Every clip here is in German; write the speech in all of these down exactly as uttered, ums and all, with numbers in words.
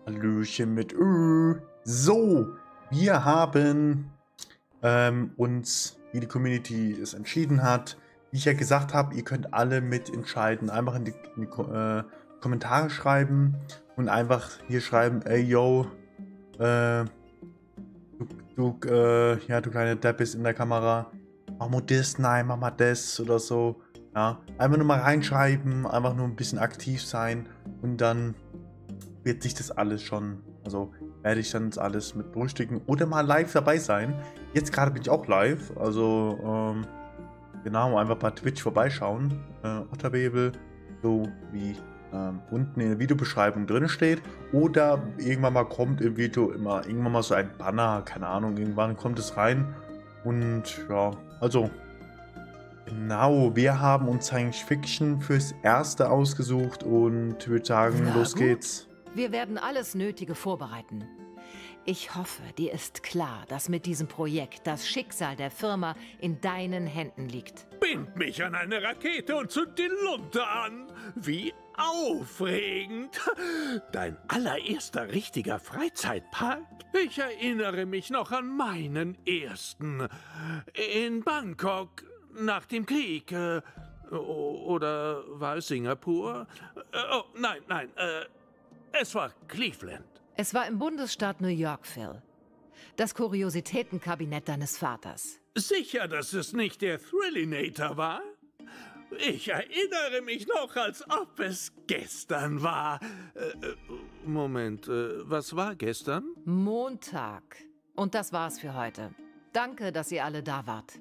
Hallöchen mit Ö. So, wir haben ähm, uns, wie die Community es entschieden hat, wie ich ja gesagt habe, ihr könnt alle mitentscheiden. Einfach in die, in die äh, Kommentare schreiben und einfach hier schreiben, ey yo, äh, du, du, äh, ja, du kleine Depp bist in der Kamera. Mach mal das, nein, mach mal das oder so. Ja, einfach nur mal reinschreiben, einfach nur ein bisschen aktiv sein und dann wird sich das alles schon, also werde ich dann das alles mit berücksichtigen oder mal live dabei sein. Jetzt gerade bin ich auch live, also ähm, genau, einfach bei Twitch vorbeischauen. Äh, Otterbebel, so wie ähm, unten in der Videobeschreibung drin steht. Oder irgendwann mal kommt im Video immer irgendwann mal so ein Banner, keine Ahnung, irgendwann kommt es rein. Und ja, also genau, wir haben uns Science Fiction fürs Erste ausgesucht und ich würde sagen, Na los gut. geht's. Wir werden alles Nötige vorbereiten. Ich hoffe, dir ist klar, dass mit diesem Projekt das Schicksal der Firma in deinen Händen liegt. Bind mich an eine Rakete und zünd die Lunte an. Wie aufregend. Dein allererster richtiger Freizeitpark? Ich erinnere mich noch an meinen ersten. In Bangkok, nach dem Krieg. Äh, oder war es Singapur? Äh, oh, nein, nein, äh, es war Cleveland. Es war im Bundesstaat New York, Phil. Das Kuriositätenkabinett deines Vaters. Sicher, dass es nicht der Thrillinator war? Ich erinnere mich noch, als ob es gestern war. Äh, Moment, äh, was war gestern? Montag. Und das war's für heute. Danke, dass ihr alle da wart.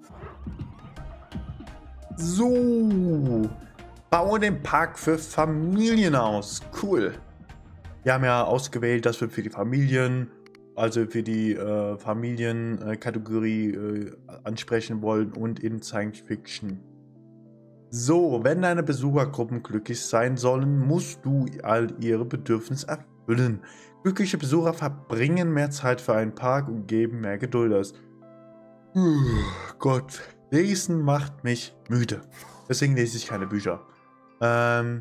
So, baue den Park für Familien aus. Cool. Wir haben ja ausgewählt, dass wir für die Familien, also für die äh, Familienkategorie äh, ansprechen wollen und in Science Fiction. So, wenn deine Besuchergruppen glücklich sein sollen, musst du all ihre Bedürfnisse erfüllen. Glückliche Besucher verbringen mehr Zeit für einen Park und geben mehr Geduld aus. Uh, Gott, Lesen macht mich müde. Deswegen lese ich keine Bücher. Ähm...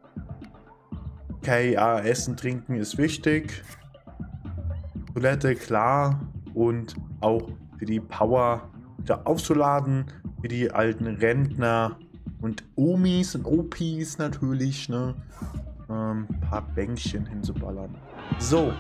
Okay, ja, Essen, Trinken ist wichtig. Toilette, klar. Und auch für die Power wieder aufzuladen. Für die alten Rentner und Omis und Opis natürlich, ne? Ähm, ein paar Bänkchen hinzuballern. So.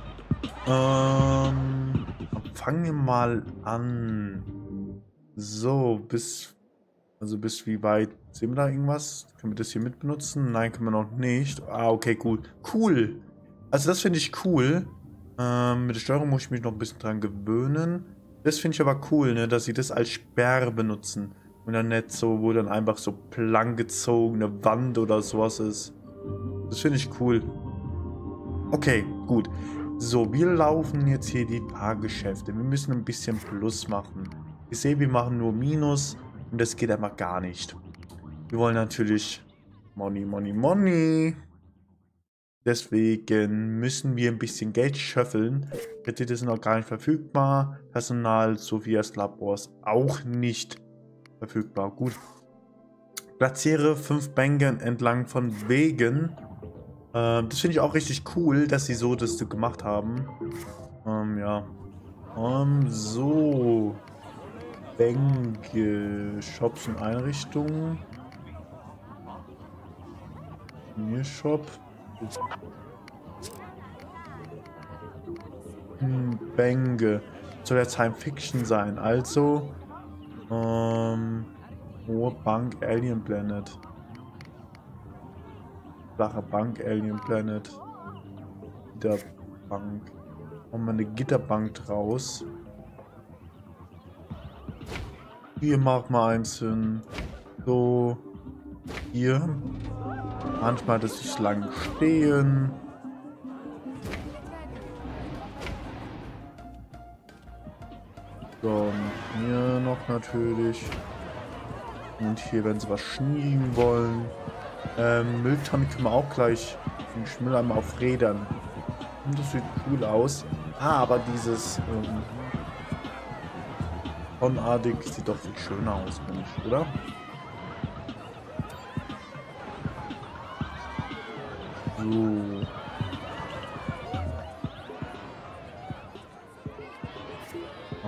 Ähm, fangen wir mal an. So, bis... Also bis wie weit sehen wir da irgendwas? Können wir das hier mitbenutzen? Nein, können wir noch nicht. Ah, okay, gut. Cool. Also das finde ich cool. Ähm, mit der Steuerung muss ich mich noch ein bisschen dran gewöhnen. Das finde ich aber cool, ne, dass sie das als Sperre benutzen. Und dann nicht so, wo dann einfach so plank gezogene Wand oder sowas ist. Das finde ich cool. Okay, gut. So, wir laufen jetzt hier die Fahrgeschäfte. Wir müssen ein bisschen Plus machen. Ich sehe, wir machen nur Minus. Und das geht einfach gar nicht. Wir wollen natürlich Money, Money, Money. Deswegen müssen wir ein bisschen Geld schöffeln. Kredite sind noch gar nicht verfügbar. Personal Sophias Labors auch nicht verfügbar. Gut. Platziere fünf Bänke entlang von Wegen. Ähm, das finde ich auch richtig cool, dass sie so das gemacht haben. Ähm, ja. Ähm, so. Bänke, Shops und Einrichtungen. Mir Shop. Hm, Bänke. Soll ja Science Fiction sein. Also. Ähm. Hohe Bank Alien Planet. Flache Bank Alien Planet. Gitterbank. Machen wir eine Gitterbank draus. Hier machen wir eins hin. So. Hier. Manchmal, dass ich lang stehen. So, und hier noch natürlich. Und hier, wenn sie was schniegen wollen. Ähm, Mülltonne können wir auch gleich. Den Schmülleimer auf Rädern. Und das sieht cool aus. Ah, aber dieses. Ähm, Tonnenartig sieht doch viel schöner aus, Mensch, oder? So.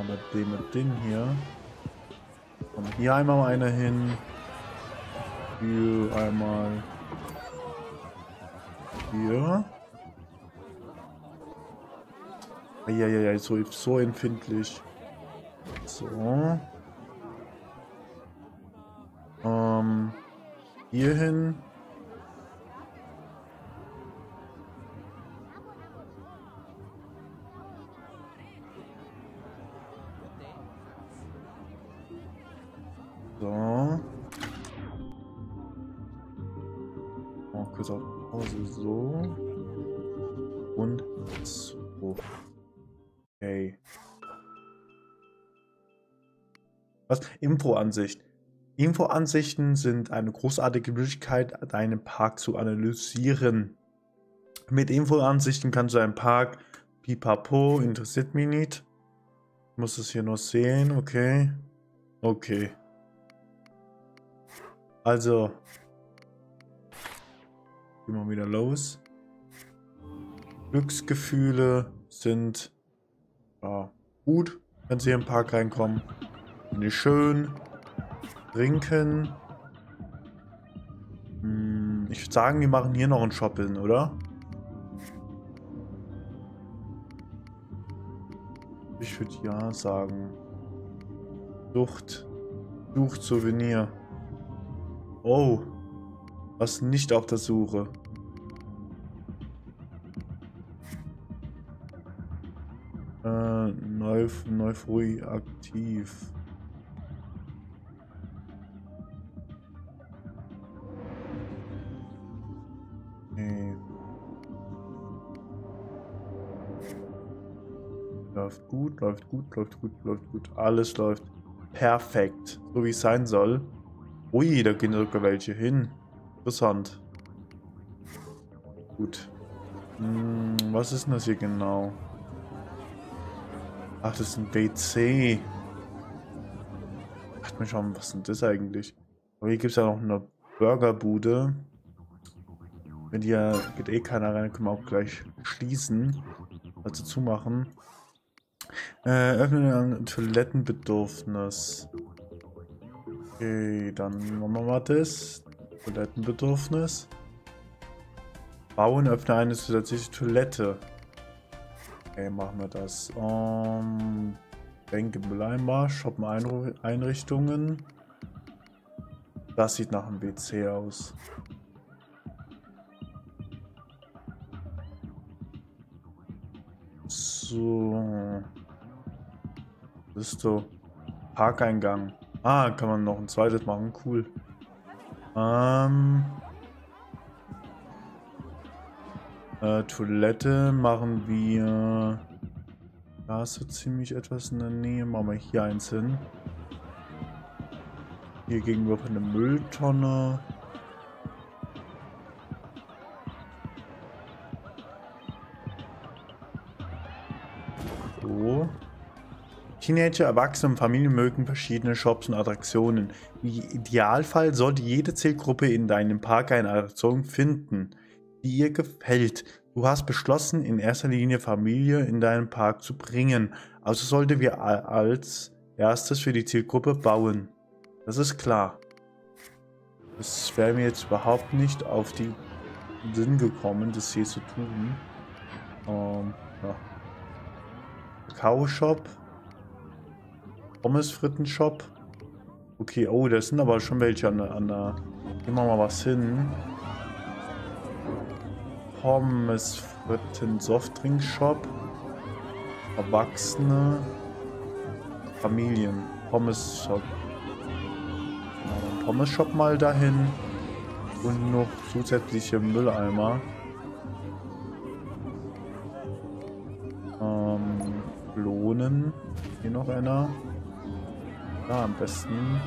mit dem mit dem hier. Und hier einmal mal einer hin. Hier einmal. Hier. Ja, ja, ja, so, so empfindlich. So. Ähm. Hier hin. So. Oh, kurz auf Pause, so. Und so. Okay. Was? Infoansicht. Infoansichten sind eine großartige Möglichkeit, deinen Park zu analysieren. Mit Infoansichten kannst du einen Park, pipapo, interessiert mich nicht. Ich muss es hier nur sehen, okay. Okay. Also. Gehen wir wieder los. Glücksgefühle sind ja, gut, wenn sie hier im Park reinkommen. Finde ich schön. Trinken. Hm, ich würde sagen, wir machen hier noch einen Shop hin, oder? Ich würde ja sagen. Sucht. Sucht Souvenir. Oh. Was nicht auf der Suche. Äh, Neuf Neufrui aktiv. Okay. Läuft gut, läuft gut, läuft gut, läuft gut. Alles läuft perfekt. So wie es sein soll. Ui, da gehen sogar welche hin. Interessant. Gut. Hm, was ist denn das hier genau? Ach, das ist ein W C. Dachte mir schon, was ist denn das eigentlich? Aber hier gibt es ja noch eine Burgerbude. Wenn hier geht eh keiner rein, können wir auch gleich schließen. Also zumachen. Äh, öffnen ein Toilettenbedürfnis. Okay, dann machen wir mal das. Toilettenbedürfnis. Bauen, öffne eine zusätzliche Toilette. Okay, machen wir das. Um, Bänke, Mülleimer, shoppen Einru Einrichtungen. Das sieht nach einem W C aus. So. Das ist so. Parkeingang. Ah, kann man noch ein zweites machen. Cool. Ähm. Äh, Toilette machen wir. Da ist so ziemlich etwas in der Nähe. Machen wir hier eins hin. Hier gegenüber eine Mülltonne. So. Teenager, Erwachsene und Familien mögen verschiedene Shops und Attraktionen. Im Idealfall sollte jede Zielgruppe in deinem Park eine Attraktion finden, die ihr gefällt. Du hast beschlossen, in erster Linie Familie in deinen Park zu bringen. Also sollte wir als erstes für die Zielgruppe bauen. Das ist klar. Das wäre mir jetzt überhaupt nicht auf den Sinn gekommen, das hier zu tun. Ähm, ja. Kakao-Shop. Pommes-Fritten-Shop. Okay, oh, da sind aber schon welche an der... An der gehen wir mal was hin. Pommes-Fritten-Softdrink-Shop. Erwachsene. Familien. Pommes-Shop. Genau, Pommes-Shop mal dahin. Und noch zusätzliche Mülleimer. Ähm, Lohnen. Hier noch einer. Ja, am besten.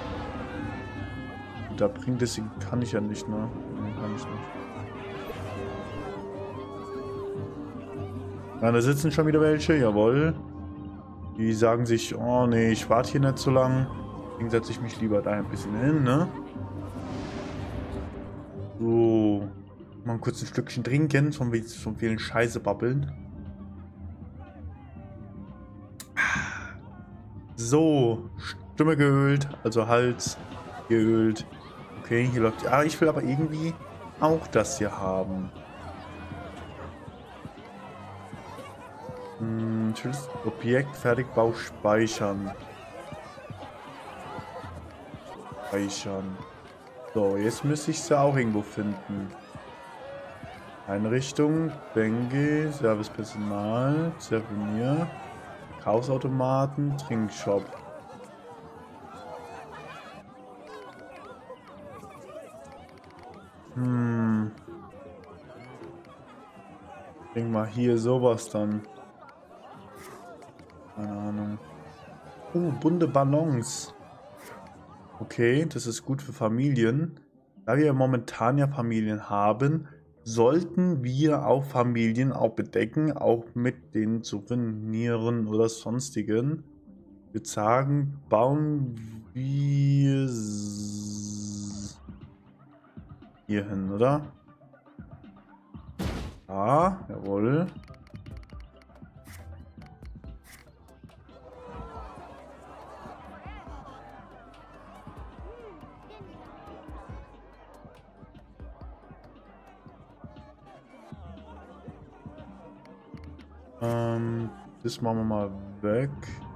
Da bringt es, kann ich ja nicht, ne? Nee, kann ich nicht. Ja, da sitzen schon wieder welche, jawohl. Die sagen sich, oh nee, ich warte hier nicht so lang. Deswegen setze ich mich lieber da ein bisschen hin, ne? So. Mal kurz ein Stückchen trinken, von, von vielen Scheiße babbeln. So, Stimme geölt, also Hals geölt. Okay, hier läuft... Ah, ich will aber irgendwie auch das hier haben. Hm, ich will das Objekt Fertigbau speichern. Speichern. So, jetzt müsste ich sie auch irgendwo finden. Einrichtung, Bänke, Servicepersonal, Souvenir, Kaufautomaten, Trinkshop. Hm. Ich denke mal hier sowas dann. Keine Ahnung. Oh, bunte Ballons. Okay, das ist gut für Familien. Da wir momentan ja Familien haben, sollten wir auch Familien auch bedecken, auch mit den Souveniren oder sonstigen. Ich würde sagen, bauen wir hier hin, oder? Ah, jawohl. Ähm, das machen wir mal weg.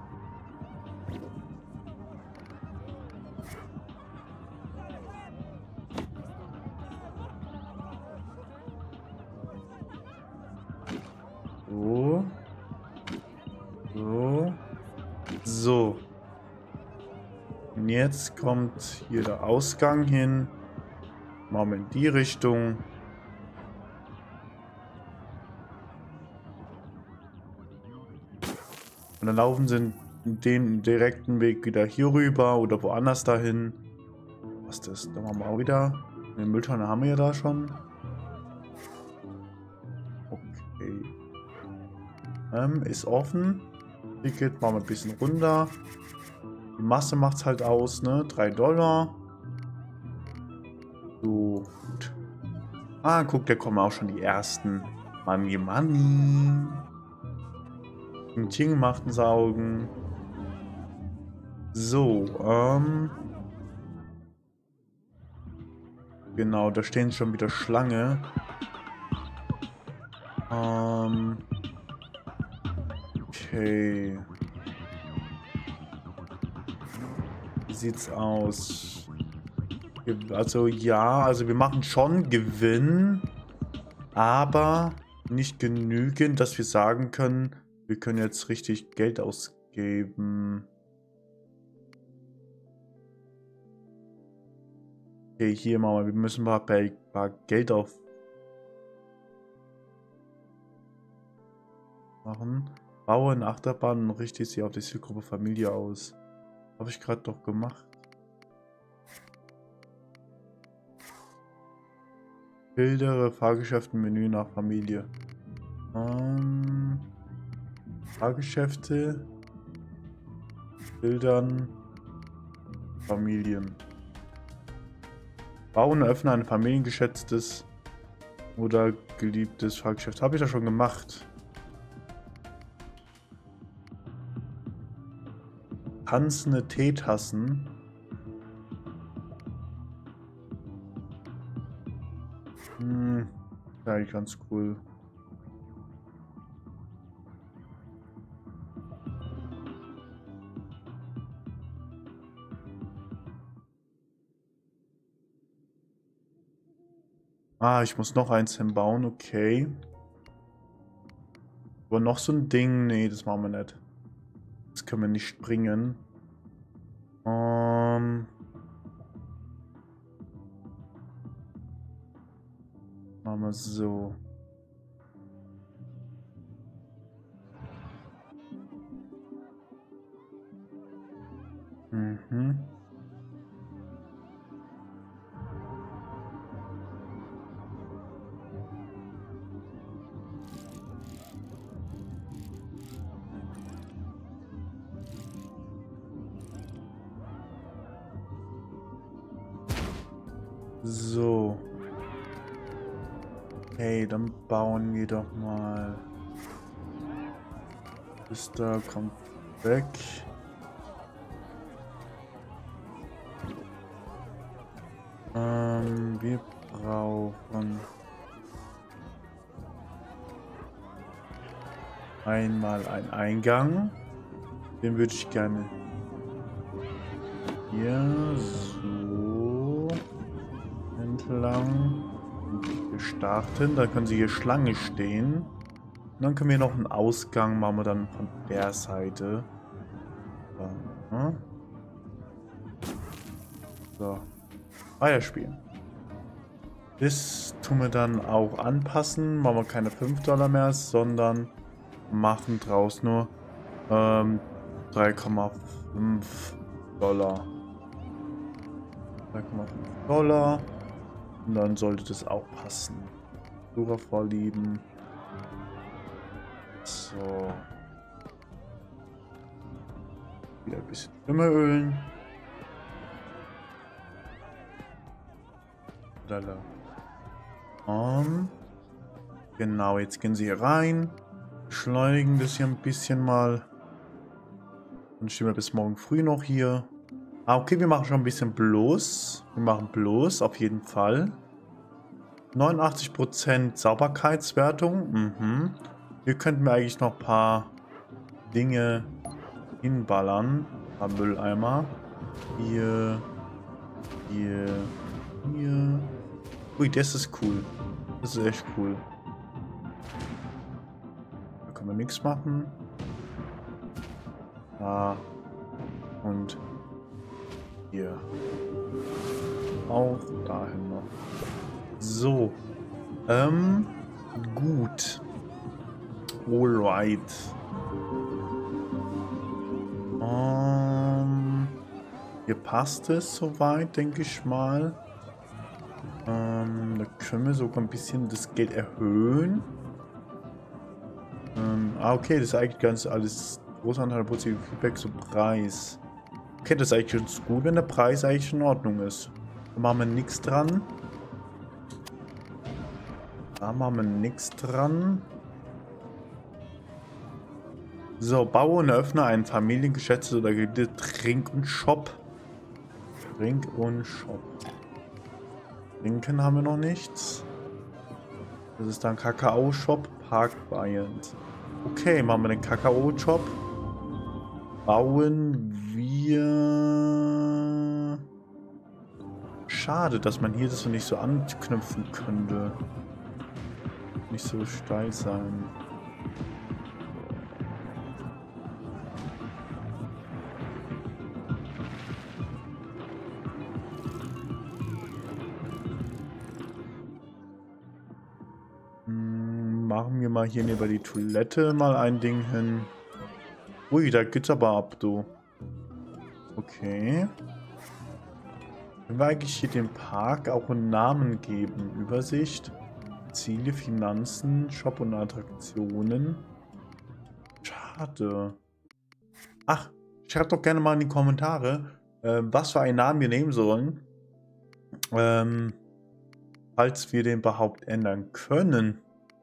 So. So. So. Und jetzt kommt hier der Ausgang hin. Machen wir in die Richtung. Und dann laufen sie den direkten Weg wieder hier rüber oder woanders dahin. Was ist das? Da machen wir auch wieder. Den Mülltonne haben wir ja da schon. Okay. Ähm, ist offen. Ticket machen wir ein bisschen runter. Die Masse macht es halt aus, ne? drei Dollar. So, gut. Ah, guck, da kommen auch schon die ersten. Money, Money. Ting machten Saugen. So, ähm. Genau, da stehen schon wieder Schlange. Ähm. Okay. Wie sieht's aus? Also ja, also wir machen schon Gewinn, aber nicht genügend, dass wir sagen können, wir können jetzt richtig Geld ausgeben. Okay, hier machen wir, wir müssen mal ein paar Geld auf machen. Baue eine Achterbahn und richte sie auf die Zielgruppe Familie aus. Habe ich gerade doch gemacht. Bildere Fahrgeschäften-Menü nach Familie. Ähm, Fahrgeschäfte. Bildern. Familien. Bauen und öffne ein familiengeschätztes oder geliebtes Fahrgeschäft. Habe ich das schon gemacht. Tanzende Teetassen. Hm, ja, eigentlich ganz cool. Ah, ich muss noch eins hinbauen, okay. Aber noch so ein Ding, nee, das machen wir nicht. Das können wir nicht springen. Ähm... Machen wir so. Mhm. So. Hey, dann bauen wir doch mal. Bis da kommt weg. Ähm, wir brauchen einmal einen Eingang. Den würde ich gerne hier so entlang starten. Da können Sie hier Schlange stehen. Und dann können wir noch einen Ausgang machen wir dann von der Seite. So. So. Weiterspielen. Das tun wir dann auch anpassen. Machen wir keine fünf Dollar mehr, sondern machen draus nur ähm, drei Komma fünf Dollar. drei Komma fünf Dollar. Und dann sollte das auch passen. Suchervorlieben. So. Wieder ein bisschen Stimme ölen. Lala. Um, genau, jetzt gehen sie hier rein. Beschleunigen das hier ein bisschen mal. Dann stehen wir bis morgen früh noch hier. Ah, okay, wir machen schon ein bisschen bloß. Wir machen bloß, auf jeden Fall. neunundachtzig Prozent Sauberkeitswertung. Mhm. Hier könnten wir eigentlich noch ein paar Dinge hinballern. Ein paar Mülleimer. Hier. Hier. Hier. Ui, das ist cool. Das ist echt cool. Da können wir nichts machen. Da. Und hier. Auch dahin noch. So. Ähm. Gut. Alright. Ähm. Hier passt es soweit, denke ich mal. Ähm, da können wir sogar ein bisschen das Geld erhöhen. Ähm, ah, okay, das ist eigentlich ganz alles. Großer Anteil positiver Feedback zum Preis. Okay, das ist eigentlich ganz gut, wenn der Preis eigentlich in Ordnung ist. Da machen wir nichts dran. Da machen wir nichts dran. So, baue und eröffne einen familiengeschätztes oder Trink- und Shop. Trink- und Shop. Trinken haben wir noch nichts. Das ist dann Kakao-Shop, Park Bryant. Okay, machen wir den Kakao-Shop. Bauen wir... Schade, dass man hier das so nicht so anknüpfen könnte. Nicht so steil sein. Machen wir mal hier neben die Toilette mal ein Ding hin. Ui, da geht's aber ab, du. Okay. Können wir eigentlich hier dem Park auch einen Namen geben? Übersicht, Ziele, Finanzen, Shop und Attraktionen. Schade. Ach, schreibt doch gerne mal in die Kommentare, äh, was für einen Namen wir nehmen sollen. Ähm, falls wir den überhaupt ändern können.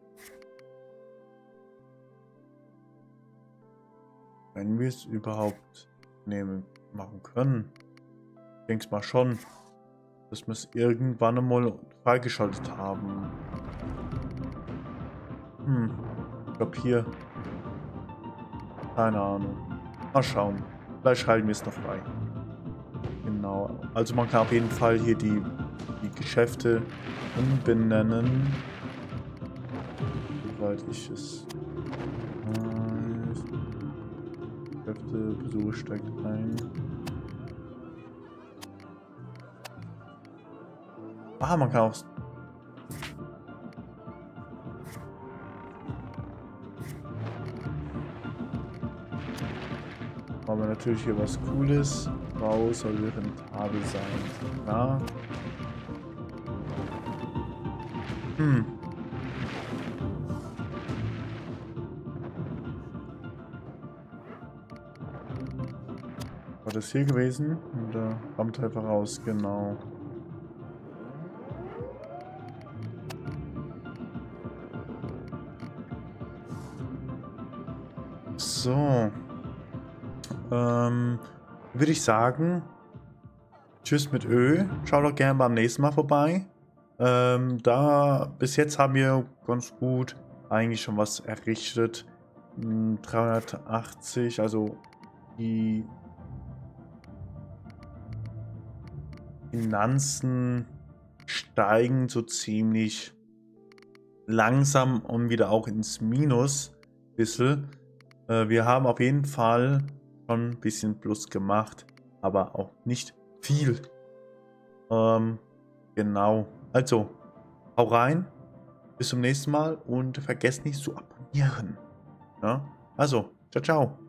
Wenn wir es überhaupt nehmen, machen können. Ich denke mal schon, dass wir es irgendwann einmal freigeschaltet haben. Hm, ich glaube hier. Keine Ahnung. Mal schauen. Vielleicht schalten wir es noch frei. Genau. Also man kann auf jeden Fall hier die, die Geschäfte umbenennen. Soweit ich es weiß. Geschäfte, Besuch steigt ein. Ah, man kann auch... Aber natürlich hier was Cooles. Bau soll rentabel sein. Ja. Hm. War das hier gewesen? Und da kommt einfach raus, genau. So. Ähm, würde ich sagen, Tschüss mit Ö. Schaut doch gerne beim nächsten Mal vorbei. Ähm, da, bis jetzt haben wir ganz gut eigentlich schon was errichtet. Hm, dreihundertachtzig, also die Finanzen steigen so ziemlich langsam und wieder auch ins Minus. Bisschen. Äh, wir haben auf jeden Fall schon ein bisschen Plus gemacht, aber auch nicht viel. Ähm, genau. Also, hau rein. Bis zum nächsten Mal und vergesst nicht zu abonnieren. Ja? Also, ciao, ciao.